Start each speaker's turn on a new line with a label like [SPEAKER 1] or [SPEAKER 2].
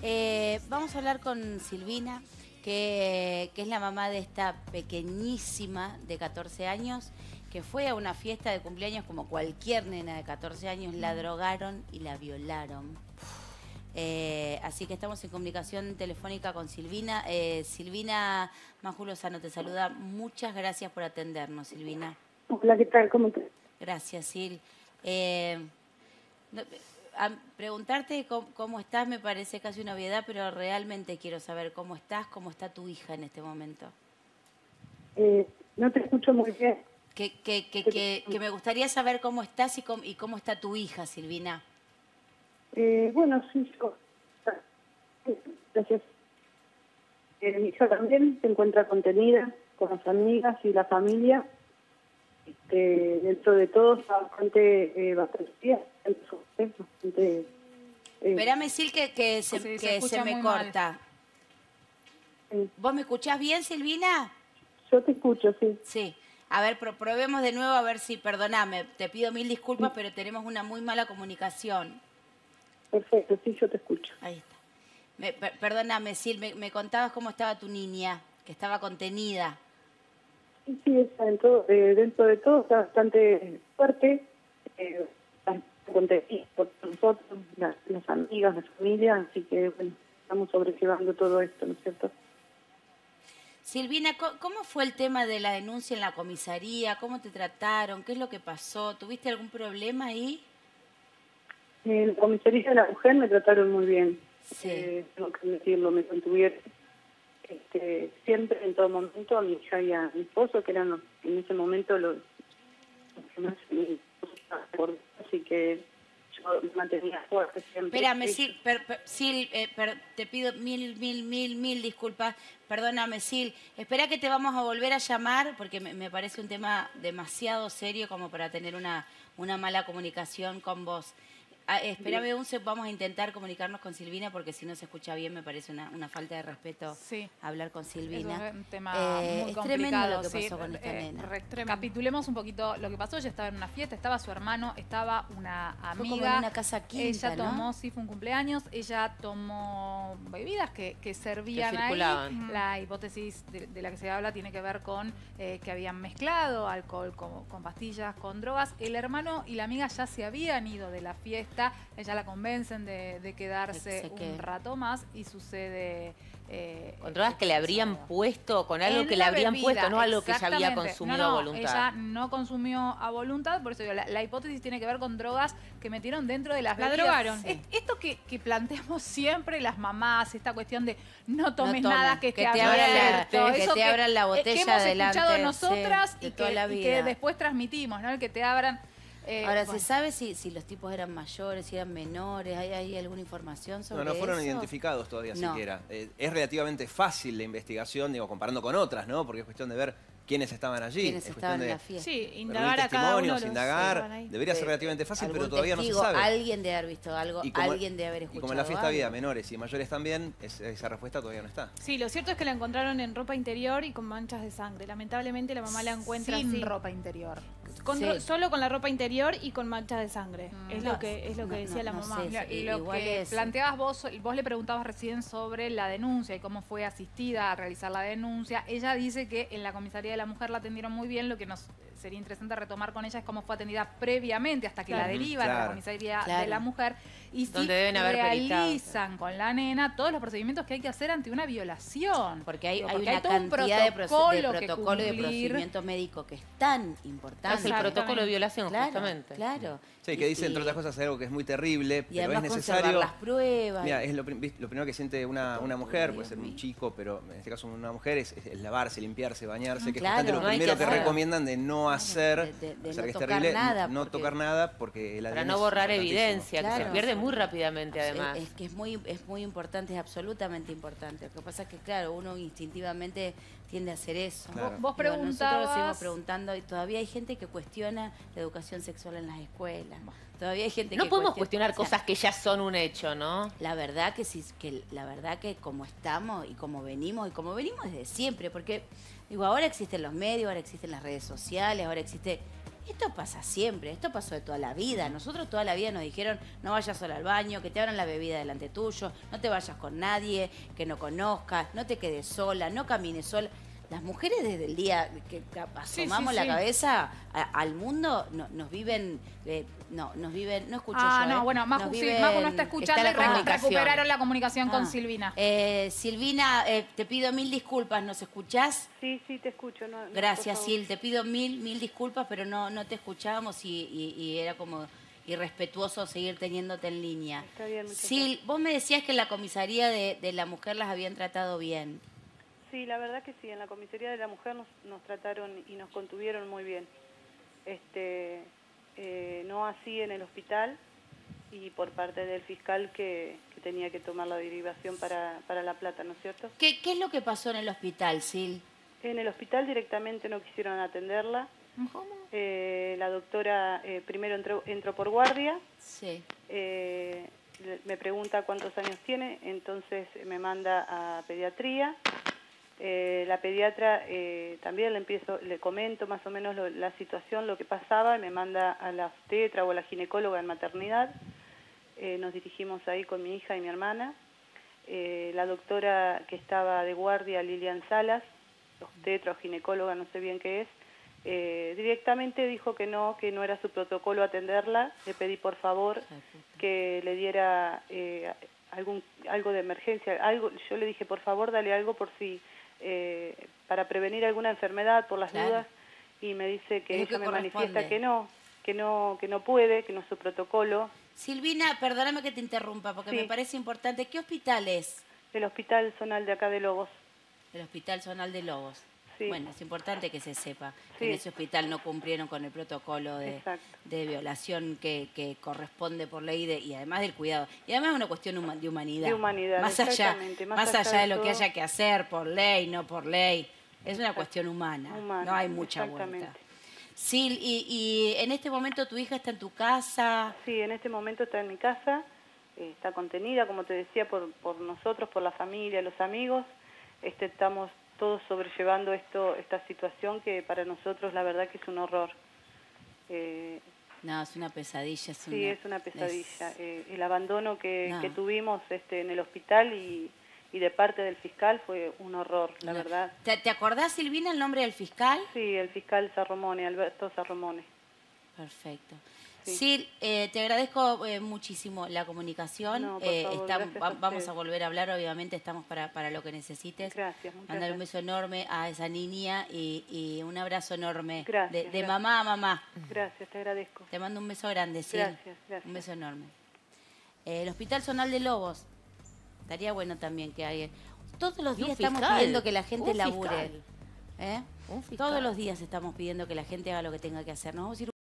[SPEAKER 1] Vamos a hablar con Silvina, que es la mamá de esta pequeñísima de 14 años, que fue a una fiesta de cumpleaños como cualquier nena de 14 años, la drogaron y la violaron. Así que estamos en comunicación telefónica con Silvina. Silvina, Maju Lozano te saluda. Muchas gracias por atendernos, Silvina.
[SPEAKER 2] Hola, ¿qué tal? ¿Cómo estás?
[SPEAKER 1] Gracias, Sil. Preguntarte cómo estás me parece casi una obviedad, pero realmente quiero saber cómo estás, cómo está tu hija en este momento.
[SPEAKER 2] No te escucho muy bien.
[SPEAKER 1] Que me gustaría saber cómo estás y cómo está tu hija, Silvina.
[SPEAKER 2] Bueno, sí, yo. Gracias. Mi hija también se encuentra contenida con las amigas y la familia. Dentro de todo está bastante bien.
[SPEAKER 1] Espérame, Sil, que se me corta. ¿Vos me escuchás bien, Silvina?
[SPEAKER 2] Yo te escucho, sí.
[SPEAKER 1] Sí. A ver, probemos de nuevo a ver si, perdóname, te pido mil disculpas, pero tenemos una muy mala comunicación.
[SPEAKER 2] Perfecto, sí, yo te escucho.
[SPEAKER 1] Ahí está. Perdóname, Sil, me contabas cómo estaba tu niña, que estaba contenida.
[SPEAKER 2] Sí, está dentro de todo está bastante fuerte, contenida por nosotros, las amigas, la familia, así que bueno, estamos sobrellevando todo esto, ¿no es cierto?
[SPEAKER 1] Silvina, ¿cómo fue el tema de la denuncia en la comisaría? ¿Cómo te trataron? ¿Qué es lo que pasó? ¿Tuviste algún problema ahí?
[SPEAKER 2] En la comisaría de la mujer me trataron muy bien.
[SPEAKER 1] Sí.
[SPEAKER 2] Tengo que decirlo, me contuvieron. Siempre, en todo momento, a mi hija y a mi esposo, que eran en ese momento los que más me así que yo me mantenía fuerte siempre.
[SPEAKER 1] Espérame, Sil, te pido mil disculpas. Perdóname, Sil. Espera que te vamos a volver a llamar porque me parece un tema demasiado serio como para tener una mala comunicación con vos. Espérame vamos a intentar comunicarnos con Silvina porque si no se escucha bien me parece una falta de respeto hablar con Silvina.
[SPEAKER 3] Es un tema muy complicado.
[SPEAKER 1] Tremendo lo que pasó con esta nena.
[SPEAKER 3] Recapitulemos un poquito lo que pasó. Ella estaba en una fiesta, estaba su hermano, estaba una amiga.
[SPEAKER 1] Fue como en una casa quinta,
[SPEAKER 3] ella tomó, sí, fue un cumpleaños, ella tomó bebidas que servían ahí. La hipótesis de la que se habla tiene que ver con que habían mezclado alcohol con pastillas, con drogas. El hermano y la amiga ya se habían ido de la fiesta. Ella la convencen de quedarse un rato más y sucede...
[SPEAKER 4] con drogas que le habrían puesto, con algo que le habrían puesto, no algo que ella había consumido a voluntad.
[SPEAKER 3] Ella no consumió a voluntad, por eso digo, la hipótesis tiene que ver con drogas que metieron dentro de las bebidas.
[SPEAKER 1] La drogaron.
[SPEAKER 3] Esto que planteamos siempre las mamás, esta cuestión de no tomes nada que te
[SPEAKER 1] abran la botella
[SPEAKER 3] que hemos
[SPEAKER 1] delante,
[SPEAKER 3] escuchado nosotras
[SPEAKER 1] de
[SPEAKER 3] y
[SPEAKER 1] toda la vida.
[SPEAKER 3] que después transmitimos, ¿no? El que te abran...
[SPEAKER 1] Ahora, ¿se sabe si los tipos eran mayores, si eran menores? ¿Hay alguna información sobre eso?
[SPEAKER 5] No fueron identificados todavía siquiera. Es relativamente fácil la investigación, digo, comparando con otras, ¿no? Porque es cuestión de ver quiénes estaban allí.
[SPEAKER 1] Quiénes estaban en la fiesta.
[SPEAKER 3] Sí, indagar a cada uno.
[SPEAKER 5] Indagar. Debería ser relativamente fácil, pero todavía no se sabe.
[SPEAKER 1] Alguien debe haber visto algo, alguien debe haber escuchado.
[SPEAKER 5] Y como en la fiesta había menores y mayores también, esa respuesta todavía no está.
[SPEAKER 6] Sí, lo cierto es que la encontraron en ropa interior y con manchas de sangre. Lamentablemente la mamá la encuentra
[SPEAKER 3] sin ropa interior.
[SPEAKER 6] Solo con la ropa interior y con manchas de sangre. Es lo que decía la mamá.
[SPEAKER 3] Y lo que planteabas vos le preguntabas recién sobre la denuncia y cómo fue asistida a realizar la denuncia. Ella dice que en la comisaría de la mujer la atendieron muy bien. Lo que nos sería interesante retomar con ella es cómo fue atendida previamente hasta que la derivan a la comisaría de la mujer. Y si realizan con la nena todos los procedimientos que hay que hacer ante una violación.
[SPEAKER 1] Porque hay una cantidad de protocolo y de procedimiento médico que es tan importante.
[SPEAKER 4] Es el protocolo de violación, justamente.
[SPEAKER 1] Claro.
[SPEAKER 5] Sí, que dice, entre otras cosas, algo que es muy terrible,
[SPEAKER 1] y
[SPEAKER 5] pero es necesario...
[SPEAKER 1] conservar las pruebas.
[SPEAKER 5] Mira, es lo primero que siente una mujer, puede ser un chico, pero en este caso una mujer, es lavarse, limpiarse, bañarse, que es justamente lo primero que recomiendan de no hacer,
[SPEAKER 1] no tocar nada.
[SPEAKER 5] No tocar nada, porque
[SPEAKER 4] para no borrar evidencia, que se pierde muy rápidamente, además.
[SPEAKER 1] Es que es muy importante, es absolutamente importante. Lo que pasa es que, claro, uno instintivamente tiende a hacer eso.
[SPEAKER 3] Claro. Vos preguntabas...
[SPEAKER 1] Nosotros seguimos preguntando y todavía hay gente que cuestiona la educación sexual en las escuelas. Todavía hay gente
[SPEAKER 4] no podemos cuestionar cosas que ya son un hecho, ¿no?
[SPEAKER 1] La verdad que como estamos y como venimos desde siempre, porque digo, ahora existen los medios, ahora existen las redes sociales, ahora existe Esto pasa siempre, esto pasó de toda la vida. Nosotros toda la vida nos dijeron, no vayas sola al baño, que te abran la bebida delante tuyo, no te vayas con nadie que no conozcas, no te quedes sola, no camines sola. Las mujeres desde el día que asomamos la cabeza al mundo nos viven, no escucho yo.
[SPEAKER 3] No, bueno, Maju no está escuchando y recuperaron la comunicación con Silvina.
[SPEAKER 1] Silvina, te pido 1000 disculpas, ¿nos escuchás?
[SPEAKER 2] Sí, te escucho.
[SPEAKER 1] Gracias, Sil, te pido mil disculpas, pero no te escuchábamos y era como irrespetuoso seguir teniéndote en línea.
[SPEAKER 2] Está bien,
[SPEAKER 1] Sil, vos me decías que en la comisaría de la mujer las habían tratado bien.
[SPEAKER 2] Sí, la verdad que sí, en la comisaría de la mujer nos trataron y nos contuvieron muy bien. No así en el hospital y por parte del fiscal que tenía que tomar la derivación para La Plata, ¿no es cierto?
[SPEAKER 1] ¿Qué es lo que pasó en el hospital, Sil?
[SPEAKER 2] En el hospital directamente no quisieron atenderla.
[SPEAKER 3] ¿Cómo?
[SPEAKER 2] La doctora primero entró por guardia.
[SPEAKER 1] Sí.
[SPEAKER 2] Me pregunta cuántos años tiene, entonces me manda a pediatría. La pediatra también le comento más o menos la situación, lo que pasaba, y me manda a la obstetra o a la ginecóloga en maternidad. Nos dirigimos ahí con mi hija y mi hermana. La doctora que estaba de guardia, Lilian Salas, obstetra o ginecóloga, no sé bien qué es, directamente dijo que no era su protocolo atenderla. Le pedí por favor que le diera algo de emergencia, yo le dije por favor dale algo por si... para prevenir alguna enfermedad por las dudas, y me dice que ella me manifiesta que no puede, que no es su protocolo.
[SPEAKER 1] Silvina, perdóname que te interrumpa porque me parece importante. ¿Qué hospital es?
[SPEAKER 2] El Hospital Zonal de acá de Lobos.
[SPEAKER 1] El Hospital Zonal de Lobos.
[SPEAKER 2] Sí.
[SPEAKER 1] Bueno, es importante que se sepa que en ese hospital no cumplieron con el protocolo de violación que corresponde por ley y además del cuidado. Y además es una cuestión de humanidad.
[SPEAKER 2] De humanidad,
[SPEAKER 1] más allá de lo que haya que hacer por ley, no por ley. Es una cuestión humana. No hay mucha vuelta. Sil, y en este momento tu hija está en tu casa.
[SPEAKER 2] Sí, en este momento está en mi casa. Está contenida, como te decía, por nosotros, por la familia, los amigos. Estamos todos sobrellevando esta situación que para nosotros la verdad que es un horror.
[SPEAKER 1] No, es una pesadilla.
[SPEAKER 2] Es una pesadilla. El abandono que tuvimos en el hospital y de parte del fiscal fue un horror, la verdad.
[SPEAKER 1] ¿Te acordás, Silvina, el nombre del fiscal?
[SPEAKER 2] Sí, el fiscal Sarromone, Alberto Sarromone.
[SPEAKER 1] Perfecto. Sí, te agradezco muchísimo la comunicación.
[SPEAKER 2] No, por favor,
[SPEAKER 1] vamos a volver a hablar, obviamente estamos para lo que necesites.
[SPEAKER 2] Gracias, muchas
[SPEAKER 1] Mandar un beso enorme a esa niña y un abrazo enorme de
[SPEAKER 2] gracias.
[SPEAKER 1] mamá a mamá.
[SPEAKER 2] Gracias, te agradezco.
[SPEAKER 1] Te mando un beso grande, sí.
[SPEAKER 2] Gracias.
[SPEAKER 1] Un beso enorme. El Hospital Zonal de Lobos. Estaría bueno también que alguien... Todos los días estamos pidiendo que la gente labure. Todos los días estamos pidiendo que la gente haga lo que tenga que hacer. Nos vamos a ir